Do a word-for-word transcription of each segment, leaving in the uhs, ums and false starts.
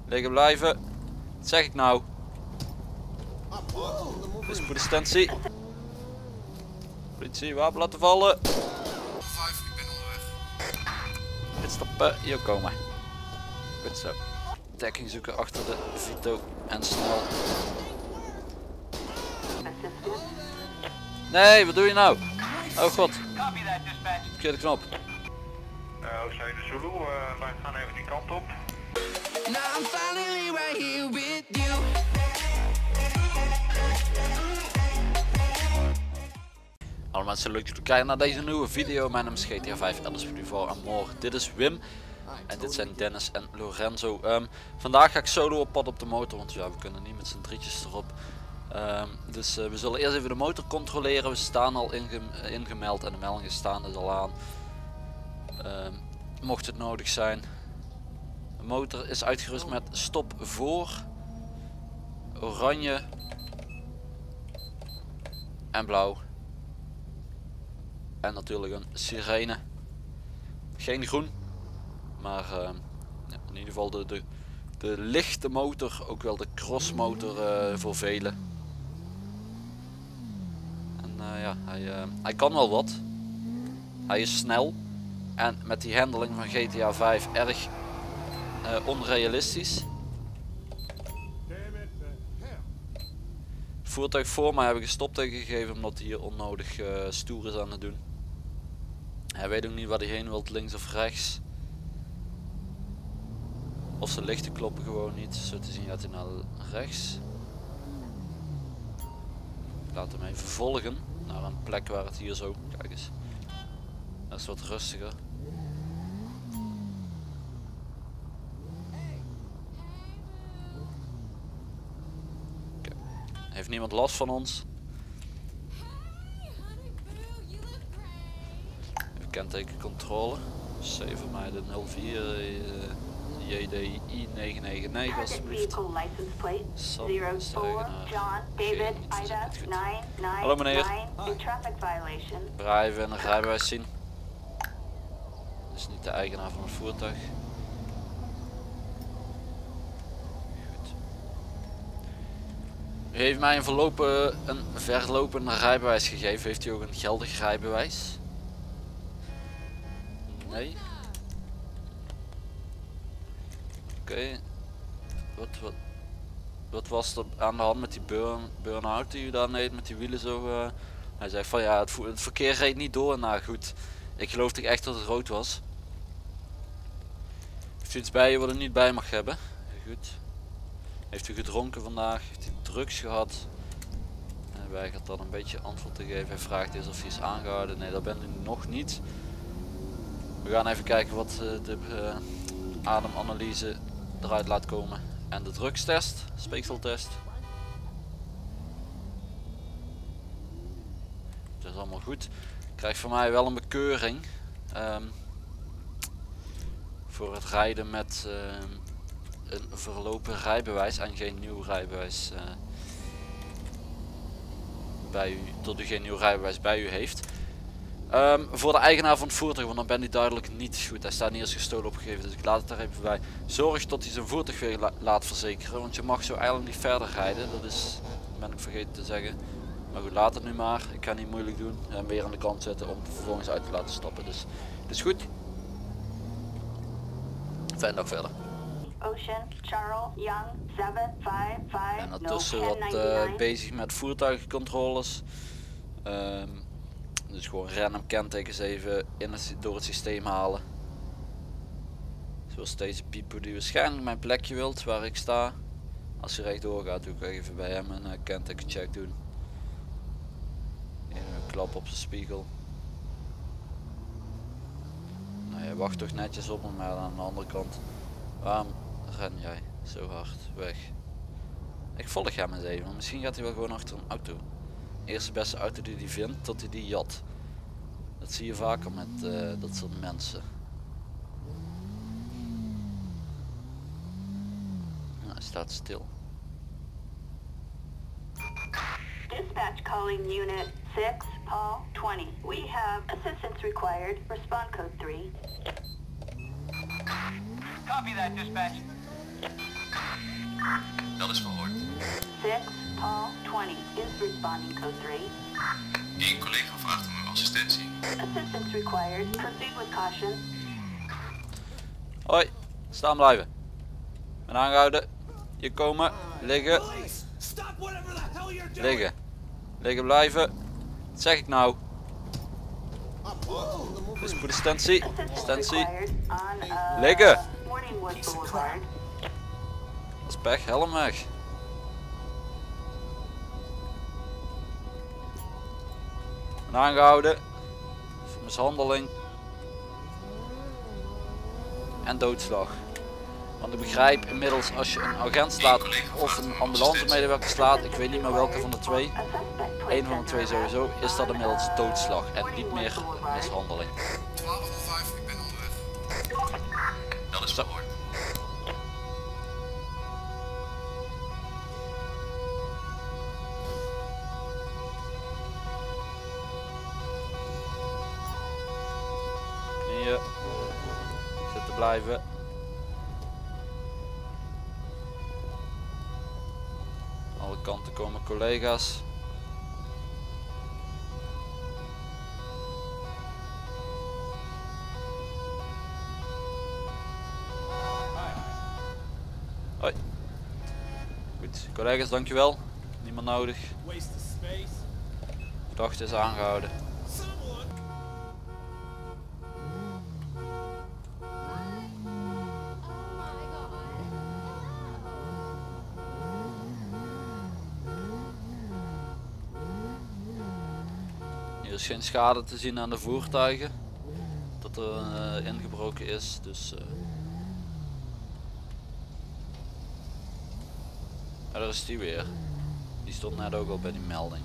Liggen blijven. Wat zeg ik nou? Dit is politiestantie. Politie, wapen laten vallen. vijf, ik ben onderweg. Uitstappen, hier komen. Goed zo. Dekking zoeken achter de Vito en snel. Nee, wat doe je nou? Oh god. Verkeerde knop. Uh, Oceaan de Zulu, uh, wij gaan even die kant op. Now I'm finally right here with you. Hallo mensen, leuk dat jullie kijken naar deze nieuwe video. Mijn naam is G T A vijf L S P D voor Amor. Dit is Wim. En dit zijn Dennis en Lorenzo. Um, vandaag ga ik solo op pad op de motor, want ja, we kunnen niet met z'n drietjes erop. Um, dus uh, we zullen eerst even de motor controleren. We staan al inge ingemeld en de meldingen staan dus al aan. Um, mocht het nodig zijn. De motor is uitgerust met stop voor, oranje en blauw. En natuurlijk een sirene. Geen groen. Maar uh, ja, in ieder geval de, de, de lichte motor, ook wel de crossmotor uh, voor velen. En uh, ja, hij, uh, hij kan wel wat. Hij is snel. En met die handling van G T A vijf erg uh, onrealistisch. Het voertuig voor mij heb ik een stopteken gegeven omdat hij hier onnodig uh, stoer is aan het doen. Hij weet ook niet waar hij heen wilt, links of rechts. Of zijn lichten kloppen gewoon niet. Zo te zien gaat hij naar rechts. Ik laat hem even volgen naar een plek waar het hier zo, kijk eens. Dat is wat rustiger. Okay. Heeft niemand last van ons? Even kentekencontrole. C voor mij de nul vier uh, J D I negen negen negen alsjeblieft. Hallo meneer. Blijven en een rijbewijs zien. Dat is niet de eigenaar van het voertuig. Goed. U heeft mij een, verlopen, een verlopende rijbewijs gegeven. Heeft u ook een geldig rijbewijs? Nee. Oké. Okay. Wat, wat, wat was er aan de hand met die burn, burn-out die u daar deed met die wielen zo? Uh... Hij zegt van ja, het, het verkeer reed niet door. Nou goed, ik geloof toch echt dat het rood was. Heeft u iets bij je wat u niet bij mag hebben? Goed. Heeft u gedronken vandaag? Heeft u drugs gehad? Hij weigert dan een beetje antwoord te geven. Hij vraagt eens of hij is aangehouden. Nee, dat bent u nog niet. We gaan even kijken wat uh, de uh, ademanalyse eruit laat komen. En de drugstest, speekseltest. Dat is allemaal goed. Krijgt van mij wel een bekeuring. Um, voor het rijden met uh, een verlopen rijbewijs en geen nieuw rijbewijs uh, bij u, tot u geen nieuw rijbewijs bij u heeft. Um, voor de eigenaar van het voertuig, want dan ben hij duidelijk niet goed. Hij staat niet als gestolen opgegeven, dus ik laat het daar even bij. Zorg tot hij zijn voertuig weer la laat verzekeren, want je mag zo eigenlijk niet verder rijden. Dat is, ben ik vergeten te zeggen. Maar goed, laat het nu maar. Ik ga niet moeilijk doen en weer aan de kant zetten om het vervolgens uit te laten stappen. Dus het is goed. Fijne dag verder. Ocean, Charles, Young, zeven vijf vijf. En ondertussen wat uh, bezig met voertuigcontroles. Um, dus gewoon random kentekens even in het, door het systeem halen. Zoals deze pieper die waarschijnlijk mijn plekje wilt waar ik sta. Als je rechtdoor gaat, doe ik even bij hem een uh, kentekencheck doen. Een klap op zijn spiegel. Nou, je wacht toch netjes op hem, maar aan de andere kant. Waarom ren jij zo hard weg? Ik volg hem eens even, want misschien gaat hij wel gewoon achter een auto. Eerste beste auto die hij vindt, tot hij die jat. Dat zie je vaker met uh, dat soort mensen. Nou, hij staat stil. Dispatch calling unit six, Paul twenty. We have assistance required. Respond code three. Copy that, dispatch. six, Paul, twenty is responding code three. Eén collega vraagt om uw assistentie. Assistance required. Proceed with caution. Hoi, staan blijven. En aangehouden. Hier komen. Liggen. Liggen. Liggen blijven. Wat zeg ik nou? Dit is voor de stantie. Stantie. Liggen. Dat is pech, helm weg. En aangehouden. Voor mishandeling. En doodslag. Want ik begrijp inmiddels als je een agent slaat of een ambulancemedewerker slaat, ik weet niet meer welke van de twee, één van de twee sowieso, is dat inmiddels doodslag en niet meer mishandeling. twaalf nul vijf, ik ben onderweg. Dat is verhoord. Knieën. Zitten blijven. Alle kanten komen collega's. Hoi. Goed, collega's, dankjewel. Niemand nodig. Verdachte is aangehouden. Hier is geen schade te zien aan de voertuigen. Dat er uh, ingebroken is, dus... Uh... Ja, daar is die weer. Die stond net ook al bij die melding.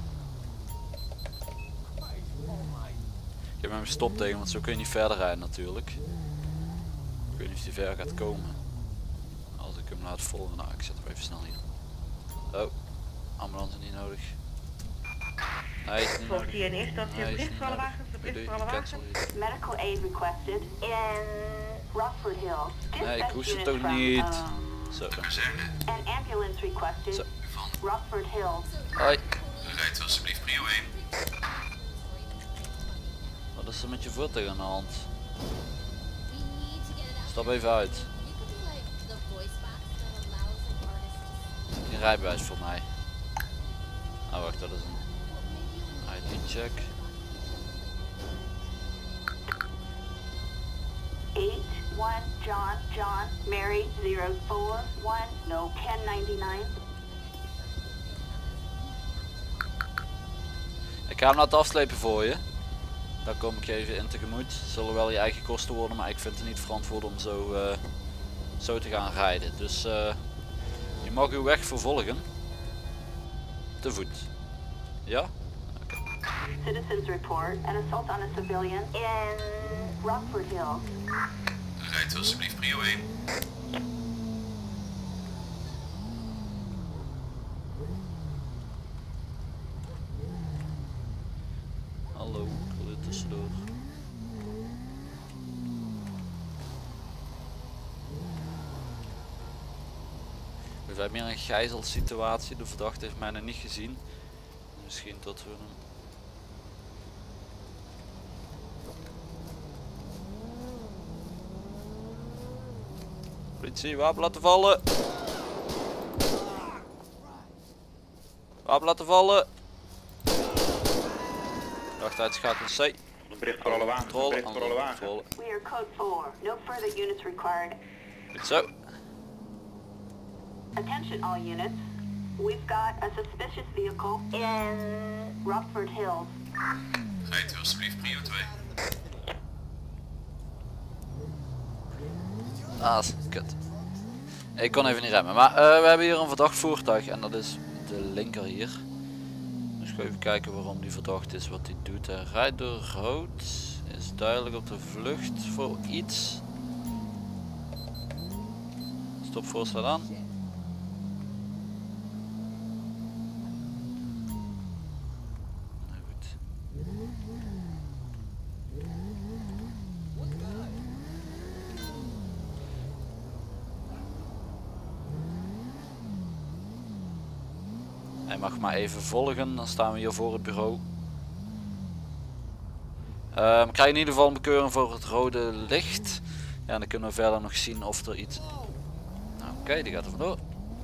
Ik heb hem gestopt tegen, want zo kun je niet verder rijden natuurlijk. Ik weet niet of hij ver gaat komen. Als ik hem laat volgen, nou ik zet hem even snel hier. Oh, ambulance niet nodig. Nee, is niet nodig. Volgt hier in eerste instantie een bericht voor alle wagens, een bericht voor alle wagens. Medical aid requested in Rockford Hills. Nee, ik hoest het toch niet. Zo. An ambulance requested. Zo. Rockford Hills. Hoi. Rijdt alsjeblieft prio één. Wat is er met je voertuig aan de hand? Stap even uit. Geen rijbewijs voor mij. Nou wacht, dat is een I D check. eight one John John Mary zero four one no ten ninety-nine. Ik ga hem laten afslepen voor je. Daar kom ik je even in tegemoet. Het zullen wel je eigen kosten worden, maar ik vind het niet verantwoord om zo, uh, zo te gaan rijden. Dus uh, je mag uw weg vervolgen. Te voet. Ja? Okay. Citizens report an assault on a civilian in Rockford Hills. Rijdt alsjeblieft prio één. Hallo, ik wil er tussendoor. We hebben meer een gijzelsituatie. De verdachte heeft mij nog niet gezien. Misschien dat we hem... Politie, wapen laten vallen. Wapen laten vallen. Wacht, uitschakelen C. Een bericht voor alle wagens. Een bericht voor alle wagens. We are code four. No further units required. Goed zo. Attention all units. We've got a suspicious vehicle in Rockford Hills. Rijdt alsjeblieft prio twee. Ah, kut. Ik kon even niet remmen. Maar uh, we hebben hier een verdacht voertuig en dat is de linker hier. Dus ik ga even kijken waarom die verdacht is, wat hij doet. Hij rijdt door rood. Is duidelijk op de vlucht voor iets. Stop voorstel aan. Hij mag maar even volgen, dan staan we hier voor het bureau. Uh, ik krijg in ieder geval een bekeuring voor het rode licht. Ja, dan kunnen we verder nog zien of er iets... Nou, oké, okay, die gaat er vandoor.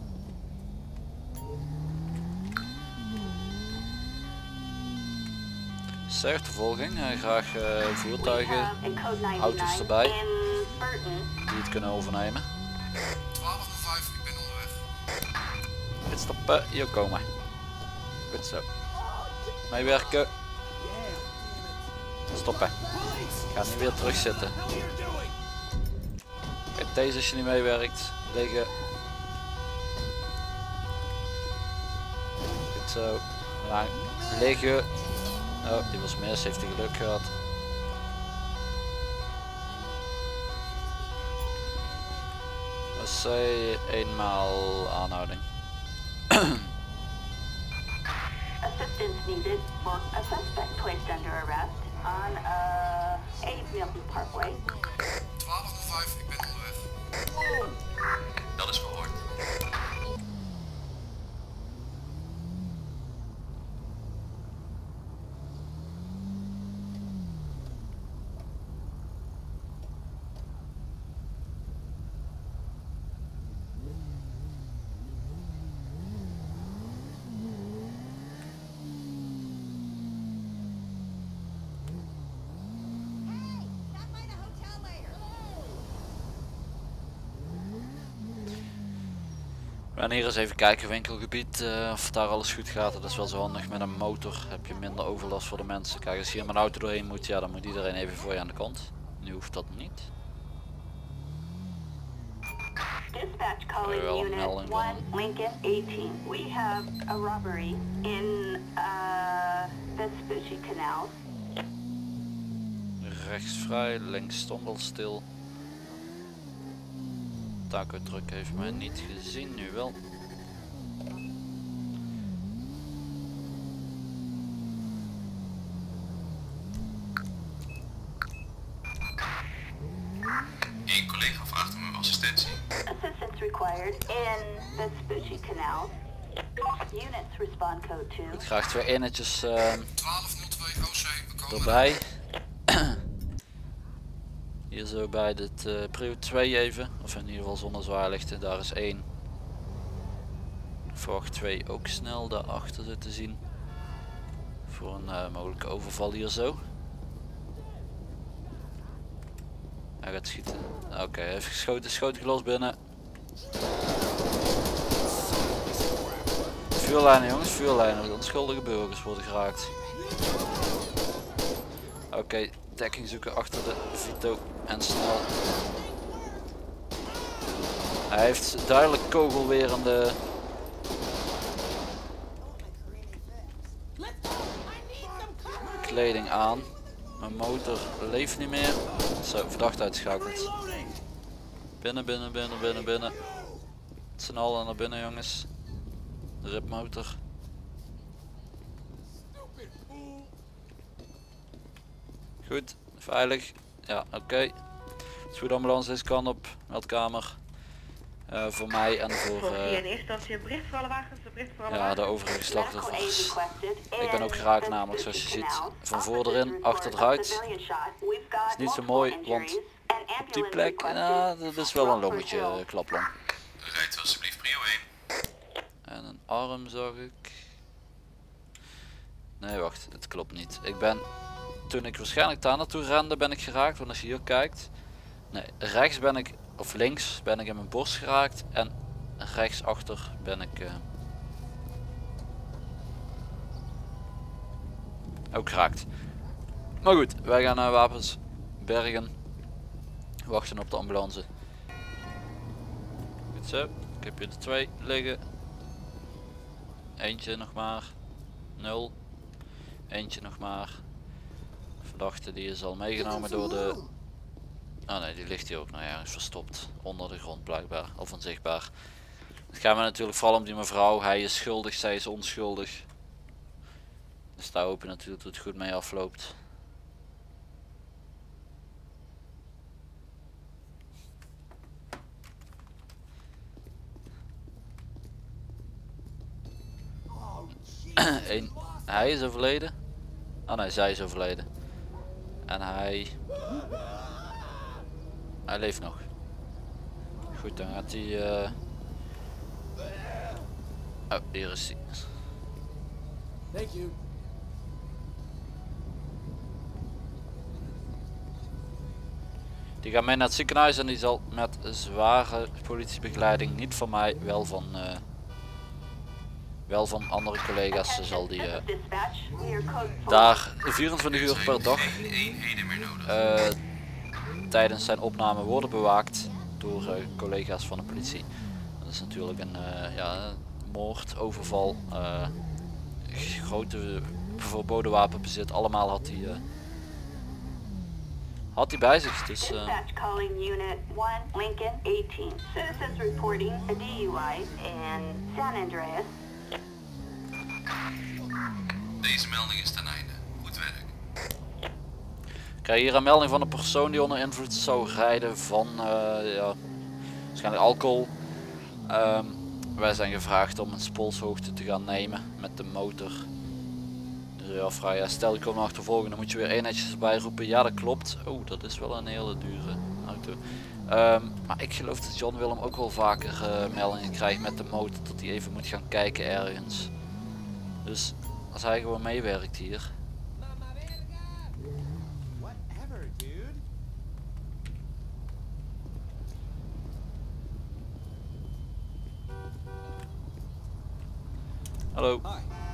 Achtervolging, uh, graag uh, voertuigen, auto's erbij die het kunnen overnemen. twaalf nul vijf, ik ben onderweg. Dit stoppen, hier komen. Goed zo. Meewerken. Stoppen. Ik ga niet weer terug zitten. Kijk, deze als je niet meewerkt. Liggen. Goed zo. Ja, liggen. Oh, die was mis, heeft hij geluk gehad. Dat is eenmaal aanhouding. Assistance needed for a suspect placed under arrest on uh, eight Milton Parkway. twaalf nul vijf, ik ben onderweg. Dat is verhoord. En hier eens even kijken, winkelgebied, uh, of daar alles goed gaat. Dat is wel zo handig. Met een motor heb je minder overlast voor de mensen. Kijk, als hier met een auto doorheen moet, ja, dan moet iedereen even voor je aan de kant. Nu hoeft dat niet. Dispatch calling Wel een unit melding one van. Lincoln eighteen. We have a robbery in uh, Vespucci Canal. Rechts vrij, links stond al stil. Taco truck heeft mij niet gezien, nu wel. Eén collega vraagt om uw assistentie. Assistance required in Vespucci Canal. Units respond code two. Ik graag twee eenhetjes uh, twaalf nul twee O C, we komen. erbij. Hier zo bij dit uh, prio twee even, of in ieder geval zonder zwaarlichten, daar is één. Vracht twee ook snel daarachter zitten zien. Voor een uh, mogelijke overval hier zo. Hij gaat schieten. Oké, okay, hij heeft geschoten, schoten gelost binnen. Vuurlijnen jongens, vuurlijnen, onschuldige burgers worden geraakt. Oké, okay, dekking zoeken achter de Vito en snel. Hij heeft duidelijk kogelwerende kleding aan. Mijn motor leeft niet meer. Zo, verdacht uitgeschakeld. Binnen, binnen, binnen, binnen, binnen. Het zijn allen naar binnen jongens. De ripmotor. Goed, veilig. Ja, oké. Okay. Spoedambulance deze kant op, meldkamer. Uh, voor mij en voor uh, in eerste instantie een bericht voor alle wagens, een bericht voor alle ja, de wagens. overige slachtoffers. Ik ben ook geraakt namelijk, zoals je ziet, van voor erin, achter eruit. Is niet zo mooi, want op die plek, nou, dat is wel een longetje, uh, klaplong. Rijdt alsjeblieft prio één. En een arm zag ik. Nee, wacht, het klopt niet. Ik ben, toen ik waarschijnlijk daar naartoe rende, ben ik geraakt, want als je hier kijkt. Nee, rechts ben ik, of links ben ik in mijn borst geraakt en rechtsachter ben ik uh, ook geraakt. Maar goed, wij gaan naar wapens bergen. Wachten op de ambulance. Goed zo, ik heb hier de twee liggen. Eentje nog maar. Nul. Eentje nog maar. Verdachte die is al meegenomen door de... Oh nee, die ligt hier ook nog ergens verstopt. Onder de grond blijkbaar. Of onzichtbaar. Het gaat me natuurlijk vooral om die mevrouw. Hij is schuldig, zij is onschuldig. Dus daar hoop je natuurlijk dat het goed mee afloopt. Eén, hij is overleden. Oh nee, zij is overleden. En hij... Hij leeft nog. Goed, dan gaat hij... Uh... Oh, hier is hij. Thank you. Die gaat mee naar het ziekenhuis en die zal met zware politiebegeleiding, niet van mij, wel van, uh, wel van andere collega's, zal die uh, daar vierentwintig uur per dag uh, tijdens zijn opname worden bewaakt door uh, collega's van de politie. Dat is natuurlijk een uh, ja, moord, overval, uh, grote verboden wapenbezit, allemaal had hij... Uh, Had hij bij zich, dus... Uh... calling unit one, Lincoln eighteen. Citizens reporting a D U I in San Andreas. Deze melding is ten einde. Goed werk. Ik krijg hier een melding van een persoon die onder invloed zou rijden van, uh, ja, waarschijnlijk alcohol. Um, wij zijn gevraagd om een spolshoogte te gaan nemen met de motor. Ja, vrij. Ja, stel ik kom naar achtervolgen, dan moet je weer eenheidjes erbij roepen. Ja, dat klopt. Oh, dat is wel een hele dure auto. Um, maar ik geloof dat John Willem ook wel vaker uh, meldingen krijgt met de motor, dat hij even moet gaan kijken ergens. Dus als hij gewoon meewerkt hier. Hallo.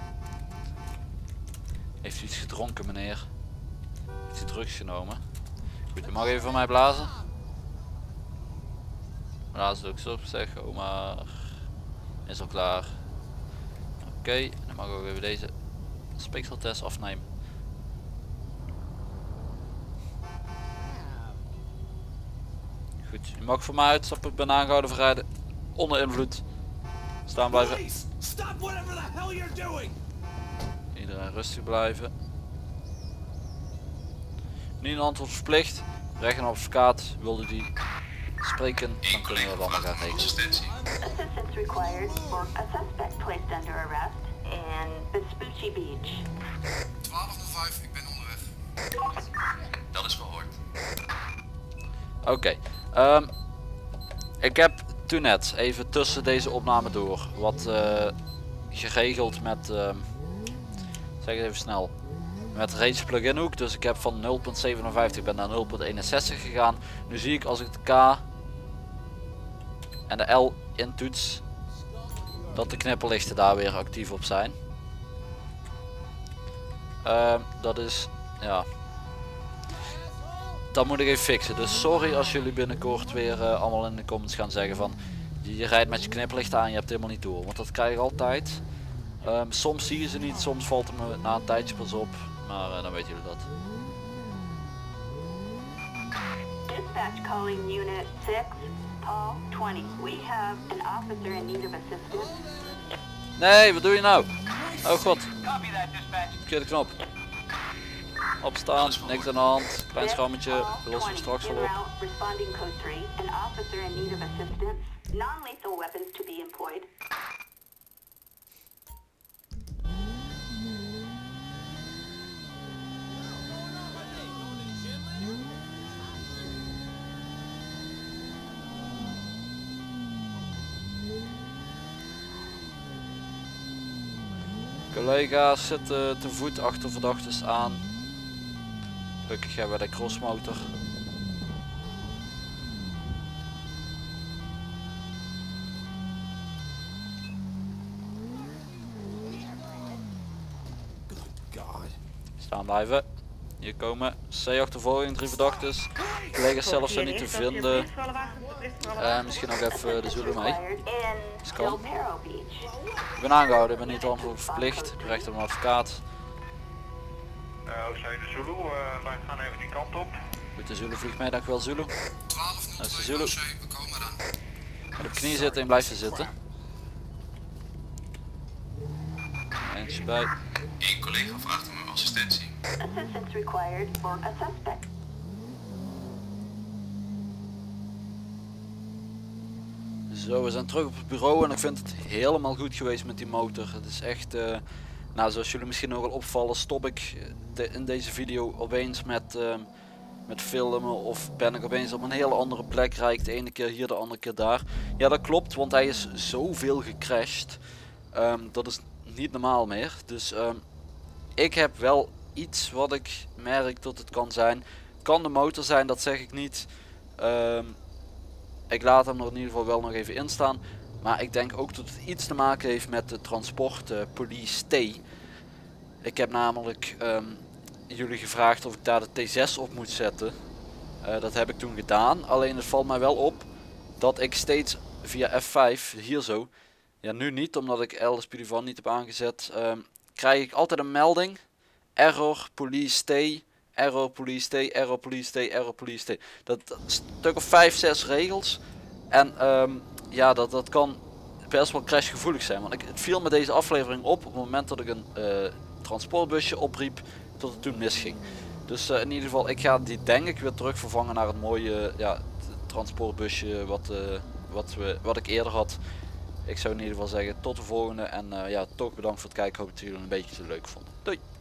Heeft u iets gedronken, meneer? Heeft u drugs genomen? Goed, u mag even voor mij blazen. Blazen ook zo, zeg, oh maar. Is al klaar. Oké, okay, dan mag ik ook even deze speekseltest afnemen. Goed, u mag voor mij uitstappen, ik ben aangehouden voor rijden onder invloed. Staan blijven. Iedereen rustig blijven. Niet een antwoord verplicht. Recht een advocaat. Wilde die spreken, dan kunnen we dat allemaal gaan regelen. Assistance required for a suspect placed under arrest in Vespucci Beach. twaalf nul vijf, ik ben onderweg. Dat is verhoord. Oké. Okay. Um, ik heb toen net even tussen deze opname door wat uh, geregeld met... Uh, zeg het even snel. Met Rage plugin hoek, dus ik heb van nul komma zevenenvijftig ben naar nul komma eenenzestig gegaan. Nu zie ik als ik de K en de L intoets dat de knipperlichten daar weer actief op zijn. Uh, dat is, ja, dat moet ik even fixen. Dus sorry als jullie binnenkort weer uh, allemaal in de comments gaan zeggen van je rijdt met je knipperlichten aan, je hebt helemaal niet door. Want dat krijg ik altijd. Um, soms zie je ze niet, soms valt het me na een tijdje pas op, maar uh, dan weten jullie dat. Dispatch calling unit six, Paul twintig. We have an officer in need of assistance. Nee, wat doe je nou? Oh god. Verkeerde knop. Opstaan, niks aan de hand, klein schammetje, we lossen hem straks wel op. Responding code three, an officer in need of assistance. Non-lethal weapons to be employed. Collega's zitten te voet achter verdachten aan. Gelukkig hebben we de crossmotor. Staan blijven. Hier komen C-achtervolging, drie verdachten. Collega's zelf zijn niet te vinden. Uh, misschien nog even de Zulu mee. Dus kan. Ik ben aangehouden, ik ben niet antwoord verplicht. Ik recht op een advocaat. Uh, Oostzijde Zulu, uh, wij gaan even die kant op. Goed, de Zulu vliegt mee, dankjewel Zulu. twaalf Dat is de nul Zulu. twee, we komen eraan. Moet op knie zitten en blijven zitten. Eentje bij. Eén collega vraagt om uw assistentie. Assistance required for a suspect. Zo, we zijn terug op het bureau en ik vind het helemaal goed geweest met die motor. Het is echt uh, Nou, zoals jullie misschien nog wel opvallen, stop ik de, in deze video opeens met, uh, met filmen of ben ik opeens op een hele andere plek, rijd ik de ene keer hier, de andere keer daar. Ja, dat klopt, want hij is zoveel gecrashed. Um, dat is niet normaal meer. Dus um, ik heb wel iets wat ik merk dat het kan zijn. Het kan de motor zijn, dat zeg ik niet. Um, ik laat hem er in ieder geval wel nog even in staan. Maar ik denk ook dat het iets te maken heeft met de transport uh, police T. Ik heb namelijk um, jullie gevraagd of ik daar de T zes op moet zetten. Uh, dat heb ik toen gedaan. Alleen het valt mij wel op dat ik steeds via F vijf, hier zo. Ja, nu niet, omdat ik L S P D van niet heb aangezet. Um, krijg ik altijd een melding. Error police T. Error police T. Error police T. Error police T. Dat, dat is een stuk of vijf, zes regels. En um, ja, dat, dat kan best wel crashgevoelig zijn. Want ik, het viel me deze aflevering op op het moment dat ik een uh, transportbusje opriep, tot het toen misging. Dus uh, in ieder geval, ik ga die denk ik weer terug vervangen naar het mooie ja, transportbusje wat, uh, wat, we, wat ik eerder had. Ik zou in ieder geval zeggen tot de volgende en uh, ja, toch bedankt voor het kijken. Ik hoop dat jullie het een beetje leuk vonden. Doei!